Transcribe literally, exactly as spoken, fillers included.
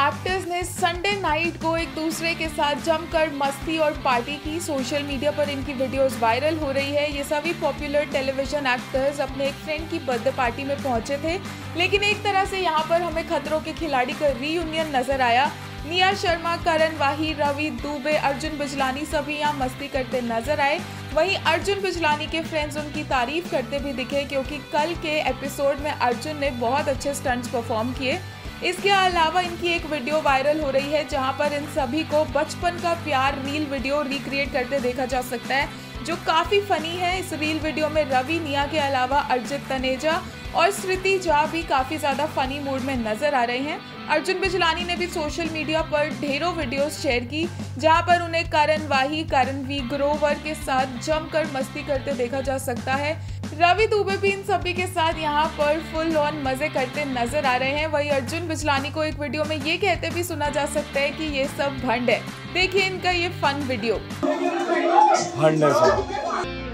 Actors ने Sunday night को एक दूसरे के साथ जमकर मस्ती और पार्टी की। सोशल मीडिया पर इनकी वीडियोस वायरल हो रही है। ये सभी पॉपुलर टेलीविजन एक्टर्स अपने एक फ्रेंड की बर्थडे पार्टी में पहुंचे थे, लेकिन एक तरह से यहाँ पर हमें खतरों के खिलाड़ी का रीयूनियन नजर आया। निया शर्मा, करण वाही, रवि दुबे, अर्जुन बिजलानी सभी यहाँ मस्ती करते नजर आए। वहीं अर्जुन बिजलानी के फ्रेंड्स उनकी तारीफ करते भी दिखे, क्योंकि कल के एपिसोड में अर्जुन ने बहुत अच्छे स्टंट्स परफॉर्म किए। इसके अलावा इनकी एक वीडियो वायरल हो रही है, जहां पर इन सभी को बचपन का प्यार रील वीडियो रिक्रिएट करते देखा जा सकता है, जो काफ़ी फनी है। इस रील वीडियो में रवि, निया के अलावा अर्जित तनेजा और स्मृति झा भी काफ़ी ज़्यादा फनी मूड में नजर आ रहे हैं। अर्जुन बिजलानी ने भी सोशल मीडिया पर ढेरों वीडियोस शेयर की, जहां पर उन्हें करण वाही, करणवीर ग्रोवर के साथ जमकर मस्ती करते देखा जा सकता है। रवि दुबे भी इन सभी के साथ यहाँ पर फुल ऑन मजे करते नजर आ रहे हैं। वहीं अर्जुन बिजलानी को एक वीडियो में ये कहते भी सुना जा सकता है कि ये सब भंड है। देखिए इनका ये फन वीडियो। भंड है सब।